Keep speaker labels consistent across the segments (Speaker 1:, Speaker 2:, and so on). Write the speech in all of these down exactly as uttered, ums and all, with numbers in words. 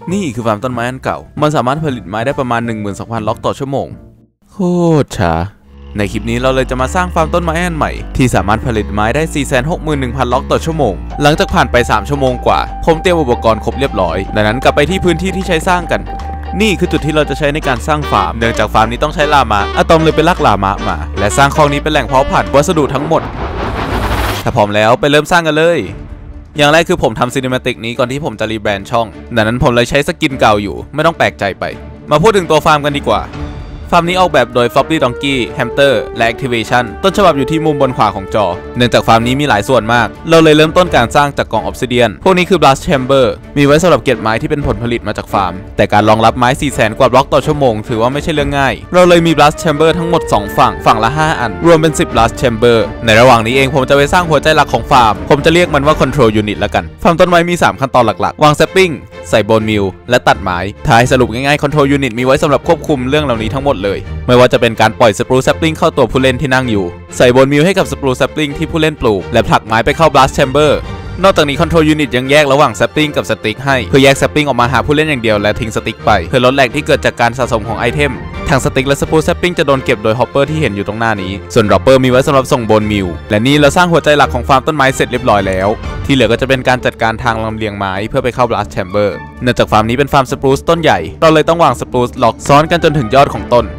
Speaker 1: นี่คือฟาร์มต้นไม้อันเก่ามันสามารถผลิตไม้ได้ประมาณ หนึ่งหมื่นสองพัน ล็อกต่อชั่วโมงโคตรช้าในคลิปนี้เราเลยจะมาสร้างฟาร์มต้นไม้อันใหม่ที่สามารถผลิตไม้ได้ สี่แสนหกหมื่นหนึ่งพัน ล็อกต่อชั่วโมงหลังจากผ่านไปสามชั่วโมงกว่าผมเตรียมอุปกรณ์ครบเรียบร้อยดังนั้นกลับไปที่พื้นที่ที่ใช้สร้างกันนี่คือจุดที่เราจะใช้ในการสร้างฟาร์มเนื่องจากฟาร์มนี้ต้องใช้ลามาอะตอมเลยไปลักลามะมาและสร้างคลองนี้เป็นแหล่งเพาะพันธุ์วัสดุทั้งหมดถ้าพร้อมแล้วไปเริ่มสร้างกันเลยอย่างแรกคือผมทำซีนิมาติกนี้ก่อนที่ผมจะรีแบรนด์ช่องดังนั้นผมเลยใช้สกินเก่าอยู่ไม่ต้องแปลกใจไปมาพูดถึงตัวฟาร์มกันดีกว่าฟาร์มนี้ออกแบบโดย Floppy Donkey Hamster และ Activation ต้นฉบับอยู่ที่มุมบนขวาของจอเนื่องจากฟาร์มนี้มีหลายส่วนมากเราเลยเริ่มต้นการสร้างจากกล่อง Obsidian พวกนี้คือ Blast Chamber มีไว้สำหรับเก็บไม้ที่เป็นผลผลิตมาจากฟาร์มแต่การรองรับไม้ สี่แสน กว่าบล็อกต่อชั่วโมงถือว่าไม่ใช่เรื่องง่ายเราเลยมี Blast Chamber ทั้งหมดสองฝั่งฝั่งละห้าอันรวมเป็นสิบ Blast Chamber ในระหว่างนี้เองผมจะไปสร้างหัวใจหลักของฟาร์มผมจะเรียกมันว่า Control Unit ละกันฟาร์มต้นไม้มีสามขั้นตอนหลักๆวาง Sapping ใส่โบนมิลและตัดไม้ท้ายสรุปง่ายๆ Control Unit มีไว้สำหรับควบคุมเรื่องเหล่านี้ทั้งหมดเลยไม่ว่าจะเป็นการปล่อยสปรูซแซปลิงเข้าตัวผู้เล่นที่นั่งอยู่ใส่โบนมิลให้กับสปรูซแซปลิงที่ผู้เล่นปลูกและผลักไม้ไปเข้า Blast Chamber นอกจากนี้ Control Unit ยังแยกระหว่างแซปลิงกับสติ๊กให้เพื่อแยกแซปลิงออกมาหาผู้เล่นอย่างเดียวและทิ้งสติ๊กไปเพื่อลดแหลกที่เกิดจากการสะสมของไอเทมทั้งสติ๊กและสปรูซแซปลิงจะโดนเก็บโดยฮอปเปอร์ที่เห็นอยู่ตรงหน้านี้ส่วนดรอปเปอร์มีไว้สำหรับส่งโบนมิลและนี่เราสร้างหัวใจหลักของฟาร์มต้นไม้เสร็จเรียบร้อยแล้วที่เหลือก็จะเป็นการจัดการทางลำเลียงไม้เพื่อไปเข้า Blast Chamber เนื่องจากฟาร์มนี้เป็นฟาร์มสปรูซต้นใหญ่เราเลยต้องวางสปรูซล็อกซ้อนกันจนถึงยอดของต้น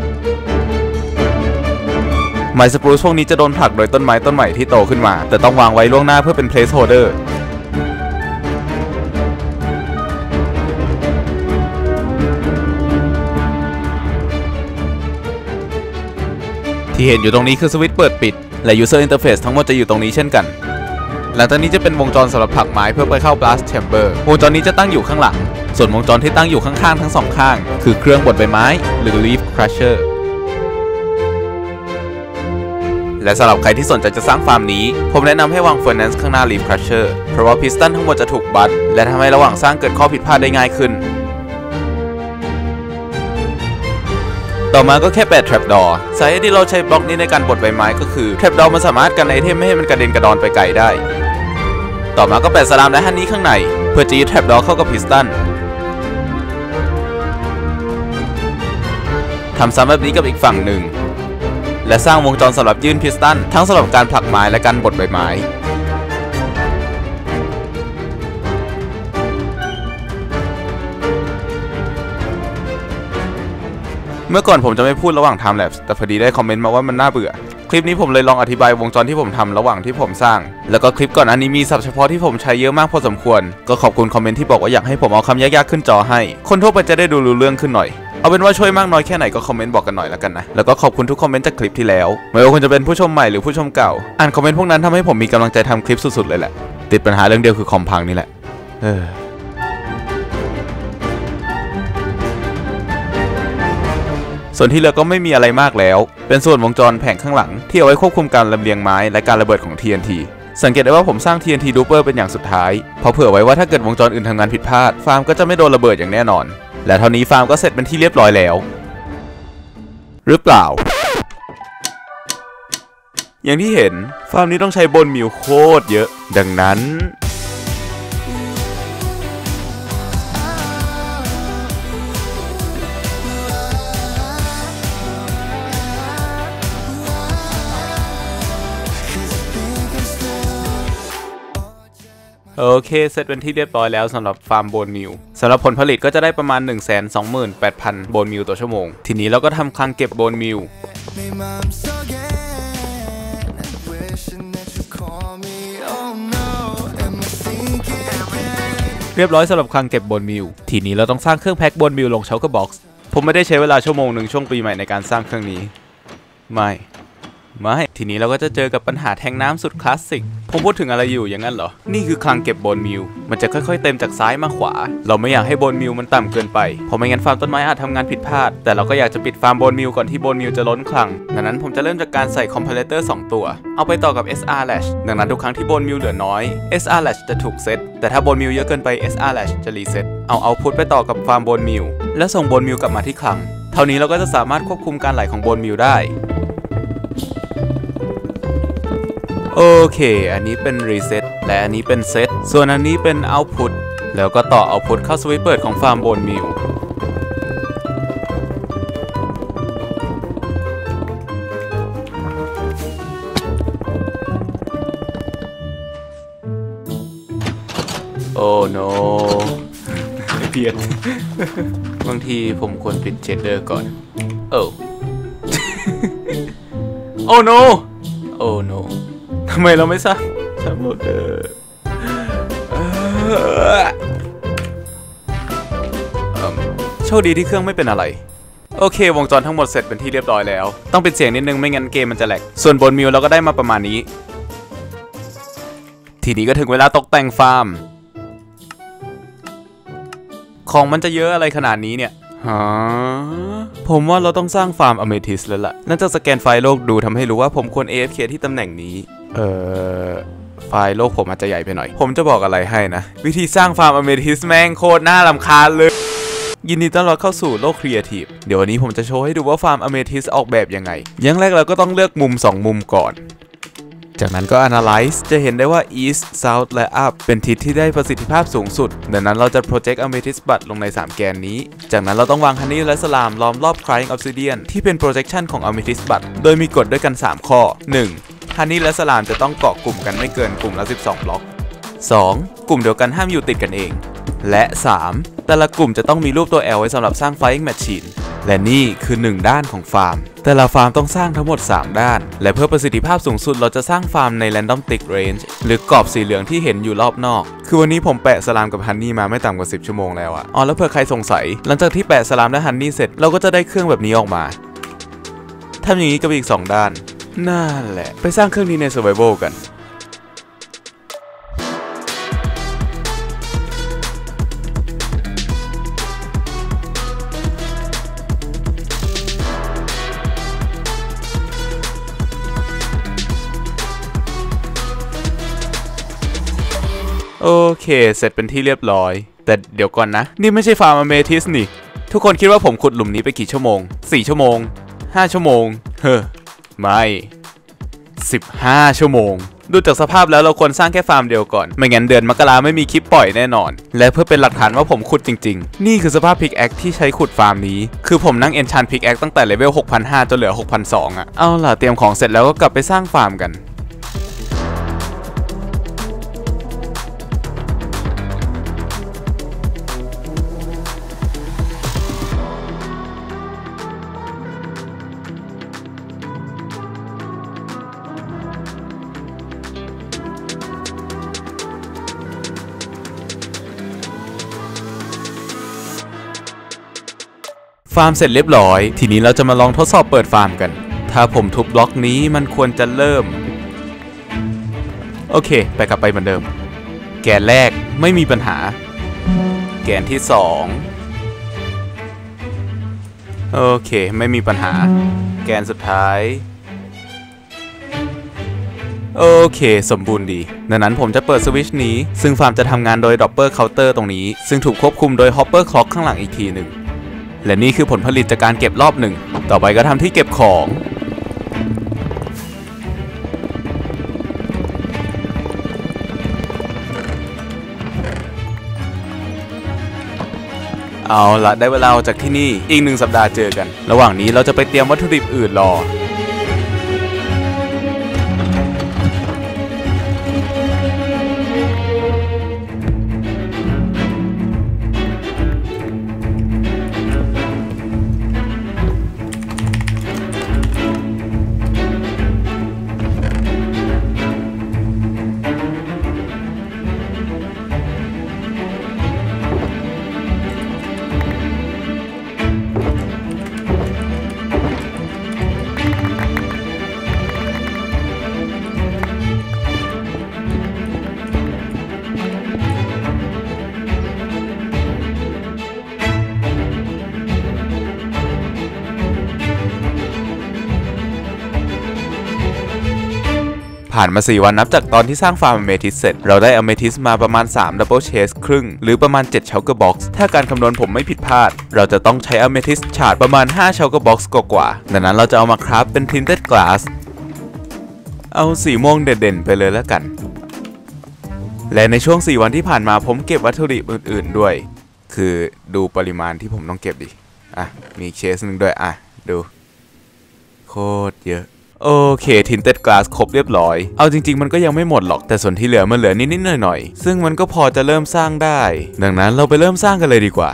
Speaker 1: ไม้สปรูซพวกนี้จะโดนผลักโดยต้นไม้ต้นใหม่ที่โตขึ้นมาแต่ต้องวางไว้ล่วงหน้าเพื่อเป็น placeholder ที่เห็นอยู่ตรงนี้คือสวิตช์เปิดปิดและ user interface ทั้งหมดจะอยู่ตรงนี้เช่นกันหลังจากนี้จะเป็นวงจรสำหรับผลักไม้เพื่อไปเข้า Blast Chamber วงจรนี้จะตั้งอยู่ข้างหลังส่วนวงจรที่ตั้งอยู่ข้างๆทั้งสองข้างคือเครื่องบดใบไม้หรือ Leaf Crusherและสำหรับใครที่สนใจจะสร้างฟาร์มนี้ผมแนะนำให้วาง Furnace ข้างหน้า Leaf Crusher เพราะว่าพิสตันทั้งหมดจะถูกบัดและทำให้ระหว่างสร้างเกิดข้อผิดพลาดได้ง่ายขึ้นต่อมาก็แค่แปะ Trapdoor สาเหตุที่เราใช้บล็อกนี้ในการบดใบไม้ก็คือ Trapdoor มันสามารถกันไอเทมไม่ให้มันกระเด็นกระดอนไปไกลได้ต่อมาก็แปะสลามและฮันนี่ข้างในเพื่อจะยึด Trapdoor เข้ากับพิสตันทำซ้ำแบบนี้กับอีกฝั่งหนึ่งและสร้างวงจรสำหรับยื่นพิสตันทั้งสำหรับการผลักไม้และการบดใบไม้เมื่อก่อนผมจะไม่พูดระหว่าง Time Lapse แต่พอดีได้คอมเมนต์มาว่ามันน่าเบื่อคลิปนี้ผมเลยลองอธิบายวงจรที่ผมทำระหว่างที่ผมสร้างแล้วก็คลิปก่อนอันนี้มีศัพท์เฉพาะที่ผมใช้เยอะมากพอสมควรก็ขอบคุณคอมเมนต์ที่บอกว่าอยากให้ผมเอาคำยากๆขึ้นจอให้คนทั่วไปจะได้ดูรู้เรื่องขึ้นหน่อยเอาเป็นว่าช่วยมากน้อยแค่ไหนก็คอมเมนต์บอกกันหน่อยแล้วกันนะแล้วก็ขอบคุณทุกคอมเมนต์จากคลิปที่แล้วไม่ว่าคุณจะเป็นผู้ชมใหม่หรือผู้ชมเก่าอ่านคอมเมนต์พวกนั้นทำให้ผมมีกำลังใจทำคลิปสุดๆเลยแหละติดปัญหาเรื่องเดียวคือคอมพังนี่แหละเออส่วนที่เหลือก็ไม่มีอะไรมากแล้วเป็นส่วนวงจรแผงข้างหลังที่เอาไว้ควบคุมการลำเลียงไม้และการระเบิดของ ที เอ็น ที สังเกตได้ว่าผมสร้าง ที เอ็น ที Duper เป็นอย่างสุดท้ายเพราะเผื่อไว้ว่าถ้าเกิดวงจรอื่นทำงานผิดพลาดฟาร์มก็จะไม่โดนระเบิดอย่างแน่นอนและเท่านี้ฟาร์มก็เสร็จเป็นที่เรียบร้อยแล้วหรือเปล่าอย่างที่เห็นฟาร์มนี้ต้องใช้โบนมิลโคตรเยอะดังนั้นโอเคเสร็จเป็นที่เรียบร้อยแล้วสำหรับฟาร์มโบนมิลสำหรับผลผลิตก็จะได้ประมาณ หนึ่งแสนสองหมื่นแปดพัน โบนมิลต่อชั่วโมงทีนี้เราก็ทำคลังเก็บโบนมิลเรียบร้อยสำหรับคลังเก็บโบนมิลทีนี้เราต้องสร้างเครื่องแพ็คโบนมิลลงเชลเกอร์บ็อกซ์ผมไม่ได้ใช้เวลาชั่วโมงหนึ่งช่วงปีใหม่ในการสร้างเครื่องนี้ไม่ไม่ทีนี้เราก็จะเจอกับปัญหาแทงน้ำสุดคลาสสิกผมพูดถึงอะไรอยู่อย่างนั้นเหรอนี่คือคลังเก็บโบนมิลมันจะค่อยๆเต็มจากซ้ายมาขวาเราไม่อยากให้โบนมิลมันต่ำเกินไปเพราะไม่งั้นฟาร์มต้นไม้อาจทำงานผิดพลาดแต่เราก็อยากจะปิดฟาร์มโบนมิลก่อนที่โบนมิลจะล้นคลังดังนั้นผมจะเริ่มจากการใส่คอมเพลเตอร์สองตัวเอาไปต่อกับ เอส อาร์ Lash ดังนั้นทุกครั้งที่โบนมิลเหลือน้อย เอส อาร์ Lash จะถูกเซตแต่ถ้าโบนมิลเยอะเกินไป เอส อาร์ Lash จะรีเซ็ตเอาเอาพุทไปต่อกับฟาร์มโบนมิลและส่งโบนมิลกลับมาที่คลังเท่านี้เราก็จะสามารถควบคุมการไหลของโบนมิลได้โอเคอันนี้เป็น Reset และอันนี้เป็น Set ส่วนอันนี้เป็น Output แล้วก็ต่อเอาพุทเข้าสวิตช์เปิดของฟาร์มโบนมิลโอ้ no เพียดบางทีผมควรปิดเชดเดอร์ก่อนโอ้ โอ้ no โอ้ no ทำไมเราไม่สร้างทั้งหมดเออโชคดีที่เครื่องไม่เป็นอะไรโอเควงจรทั้งหมดเสร็จเป็นที่เรียบร้อยแล้วต้องปิดเสียงนิดนึงไม่งั้นเกมมันจะแหลกส่วนบนมิวเราก็ได้มาประมาณนี้ทีนี้ก็ถึงเวลาตกแต่งฟาร์มของมันจะเยอะอะไรขนาดนี้เนี่ยฮะผมว่าเราต้องสร้างฟาร์มอเมทิสแล้วล่ะน่าจะสแกนไฟล์โลกดูทำให้รู้ว่าผมควร เอ เอฟ เค ที่ตำแหน่งนี้เอ่อไฟล์โลกผมอาจจะใหญ่ไปหน่อยผมจะบอกอะไรให้นะวิธีสร้างฟาร์มอเมทิสแม่งโคตรน่ารำคาญเลยยินดีต้อนรับเข้าสู่โลกครีเอทีฟเดี๋ยววันนี้ผมจะโชว์ให้ดูว่าฟาร์มอเมทิสออกแบบยังไงอย่างแรกเราก็ต้องเลือกมุมสองมุมก่อนจากนั้นก็ analyze จะเห็นได้ว่า east south และ up เป็นทิศที่ได้ประสิทธิภาพสูงสุดดังนั้นเราจะ project amethyst bud ลงในสามแกนนี้จากนั้นเราต้องวาง honey และ slime ล้อมรอบ crying obsidian ที่เป็น projection ของ amethyst bud โดยมีกฎด้วยกันสามข้อ หนึ่ง honey และ slime จะต้องเกาะกลุ่มกันไม่เกินกลุ่มละสิบสองบล็อก สอง กลุ่มเดียวกันห้ามอยู่ติดกันเองและสามแต่ละกลุ่มจะต้องมีรูปตัว L ไว้สำหรับสร้าง flying machine และนี่คือหนึ่งด้านของฟาร์มแต่ละฟาร์มต้องสร้างทั้งหมดสามด้านและเพื่อประสิทธิภาพสูงสุดเราจะสร้างฟาร์มใน random tick range หรือกรอบสีเหลืองที่เห็นอยู่รอบนอกคือวันนี้ผมแปะสลามกับฮันนี่มาไม่ต่ำกว่าสิบชั่วโมงแล้วอะอ๋อแล้วเผื่อใครสงสัยหลังจากที่แปะสลามและฮันนี่เสร็จเราก็จะได้เครื่องแบบนี้ออกมาทำอย่างนี้กับอีกสองด้านนั่นแหละไปสร้างเครื่องนี้ใน survival กันโอเคเสร็จเป็นที่เรียบร้อยแต่เดี๋ยวก่อนนะนี่ไม่ใช่ฟาร์มอเมทิสนี่ทุกคนคิดว่าผมขุดหลุมนี้ไปกี่ชั่วโมงสี่ชั่วโมงห้าชั่วโมงเฮ้อไม่สิบห้าชั่วโมงดูจากสภาพแล้วเราควรสร้างแค่ฟาร์มเดียวก่อนไม่งั้นเดือนมกราไม่มีคลิปปล่อยแน่นอนและเพื่อเป็นหลักฐานว่าผมขุดจริงๆนี่คือสภาพพิกแอคที่ใช้ขุดฟาร์มนี้คือผมนั่งเอนชันพิกแอคตั้งแต่เลเวล หกพันห้าร้อย จนเหลือ หกพันสองร้อย อ่ะเอาล่ะเตรียมของเสร็จแล้วก็กลับไปสร้างฟาร์มกันฟาร์มเสร็จเรียบร้อยทีนี้เราจะมาลองทดสอบเปิดฟาร์มกันถ้าผมทุบบล็อกนี้มันควรจะเริ่มโอเคไปกลับไปเหมือนเดิมแกนแรกไม่มีปัญหาแกนที่สองโอเคไม่มีปัญหาแกนสุดท้ายโอเคสมบูรณ์ดีดังนั้นผมจะเปิดสวิตช์นี้ซึ่งฟาร์มจะทำงานโดยดอปเปอร์เคาน์เตอร์ตรงนี้ซึ่งถูกควบคุมโดยฮอปเปอร์คล็อกข้างหลังอีกทีหนึ่งและนี่คือผลผลิตจากการเก็บรอบหนึ่งต่อไปก็ทำที่เก็บของเอาละได้เวลาออกจากที่นี่อีกหนึ่งสัปดาห์เจอกันระหว่างนี้เราจะไปเตรียมวัตถุดิบอื่นรอผ่านมาสี่วันนับจากตอนที่สร้างฟาร์มอเมทิสเสร็จเราได้อเมทิสมาประมาณสามดับเบิลเชสครึ่งหรือประมาณเจ็ดเชลเกอร์บ็อกซ์ถ้าการคำนวณผมไม่ผิดพลาดเราจะต้องใช้อเมทิสฉาดประมาณห้าเชลเกอร์บ็อกซ์กว่าๆดังนั้นเราจะเอามาคราฟเป็นทินเต็ดกลาสเอาสีม่วงเด่นๆไปเลยแล้วกันและในช่วงสี่วันที่ผ่านมาผมเก็บวัตถุดิบอื่นๆด้วยคือดูปริมาณที่ผมต้องเก็บดิอ่ะมีเคสหนึ่งด้วยอ่ะดูโคตรเยอะโอเคทินเต็ดกลาสครบเรียบร้อยเอาจริงๆมันก็ยังไม่หมดหรอกแต่ส่วนที่เหลือมันเหลือนิดๆหน่อยๆซึ่งมันก็พอจะเริ่มสร้างได้ดังนั้นเราไปเริ่มสร้างกันเลยดีกว่า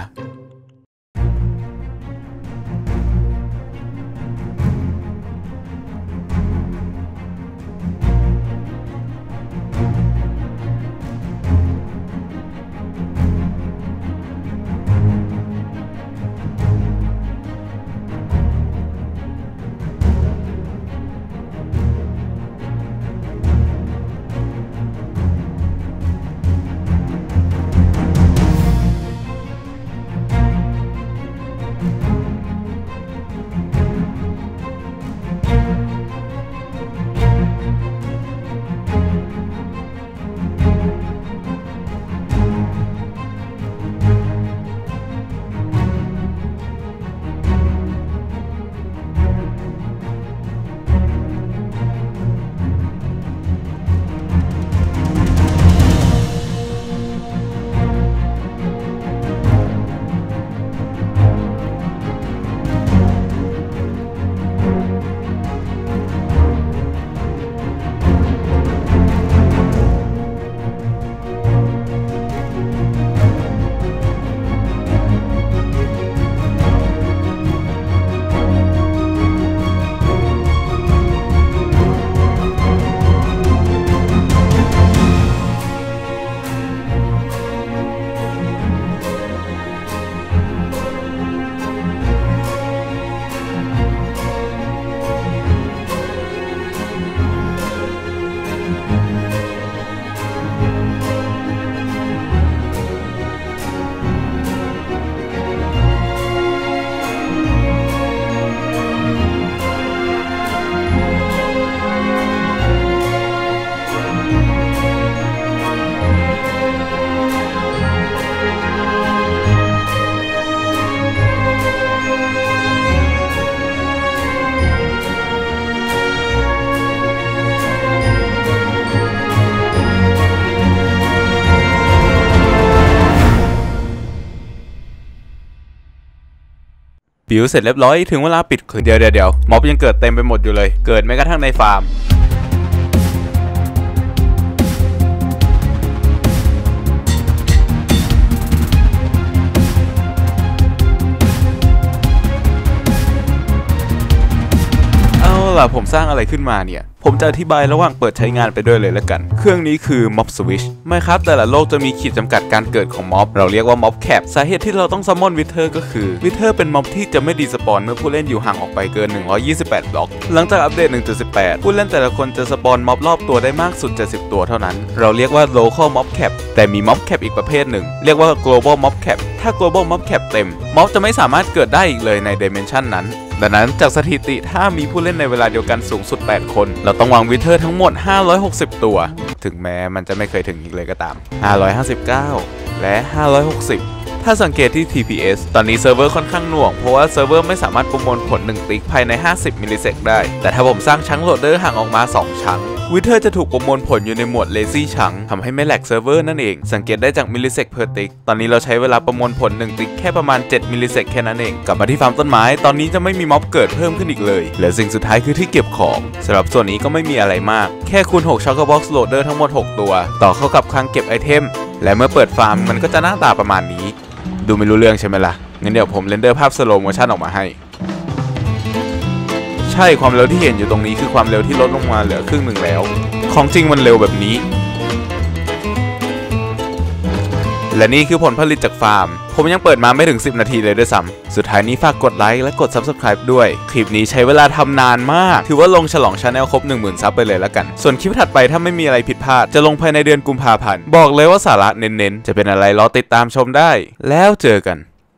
Speaker 1: บิวเสร็จเรียบร้อยถึงเวลาปิดคือเดี๋ยวเดี๋ยวเดี๋ยวม็อบยังเกิดเต็มไปหมดอยู่เลยเกิดแม้กระทั่งในฟาร์มล่ะผมสร้างอะไรขึ้นมาเนี่ยผมจะอธิบายระหว่างเปิดใช้งานไปด้วยเลยละกันเครื่องนี้คือ Mob Switch ไม่ครับแต่ละโลกจะมีขีดจำกัดการเกิดของม็อบเราเรียกว่า Mob Cap สาเหตุที่เราต้องซัมมอนวิเทอร์ก็คือวิเทอร์เป็นม็อบที่จะไม่ดีสปอนเมื่อผู้เล่นอยู่ห่างออกไปเกินหนึ่งร้อยยี่สิบแปดบล็อกหลังจากอัปเดต หนึ่งจุดสิบแปด ผู้เล่นแต่ละคนจะสปอนม็อบรอบตัวได้มากสุดเจ็ดสิบตัวเท่านั้นเราเรียกว่า Local Mob Cap แต่มี Mob Cap อีกประเภทหนึ่งเรียกว่า Global Mob Cap ถ้า Global Mob Cap เต็มม็อบจะไม่สามารถเกิดได้อีกเลยใน Dimension นั้นดังนั้นจากสถิติถ้ามีผู้เล่นในเวลาเดียวกันสูงสุดแปดคนเราต้องวางวิเทอร์ทั้งหมดห้าร้อยหกสิบตัวถึงแม้มันจะไม่เคยถึงอีกเลยก็ตามห้าร้อยห้าสิบเก้าและห้าร้อยหกสิบถ้าสังเกตที่ ที พี เอส ตอนนี้เซิร์ฟเวอร์ค่อนข้างหน่วงเพราะว่าเซิร์ฟเวอร์ไม่สามารถประมวลผลหนึ่งติ๊กภายในห้าสิบมิลลิเซกได้แต่ถ้าผมสร้างชั้งโหลดเดอร์ห่างออกมาสองชั้งวิเทอร์จะถูกประมวลผลอยู่ในหมวด Lazy ชั้งทำให้ไม่แหลกเซิร์ฟเวอร์นั่นเองสังเกตได้จากมิลลิเซกเพอร์ติ๊กตอนนี้เราใช้เวลาประมวลผลหนึ่งติ๊กแค่ประมาณเจ็ดมิลลิเซกแค่นั้นเองกลับมาที่ฟาร์มต้นไม้ตอนนี้จะไม่มีม็อบเกิดเพิ่มขึ้นอีกเลยเหลือสิ่งสุดท้ายคือที่เก็บของสำหรับส่วนนี้ก็ไม่มีอะไรมากแค่คูณหก Shulker Box Loader ทั้งหมดหกตัวต่อเข้ากับคลังเก็บไอเทมและเมื่อเปิดฟาร์มมันก็จะหน้าตาประมาณนี้ดูไม่รู้เรื่องใช่ไหมล่ะงั้นเดี๋ยวผมเรนเดอร์ภาพสโลว์โมชั่นออกมาให้ใช่ความเร็วที่เห็นอยู่ตรงนี้คือความเร็วที่ลดลงมาเหลือครึ่งหนึ่งแล้วของจริงมันเร็วแบบนี้และนี่คือผลผลิตจากฟาร์มผมยังเปิดมาไม่ถึงสิบนาทีเลยด้วยซ้ำสุดท้ายนี้ฝากกดไลค์และกด ซับสไครบ์ ด้วยคลิปนี้ใช้เวลาทำนานมากถือว่าลงฉลองชาแนลครบ หนึ่งหมื่น ซับไปเลยแล้วกันส่วนคลิปถัดไปถ้าไม่มีอะไรผิดพลาดจะลงภายในเดือนกุมภาพันธ์บอกเลยว่าสาระเน้นๆจะเป็นอะไรรอติดตามชมได้แล้วเจอกัน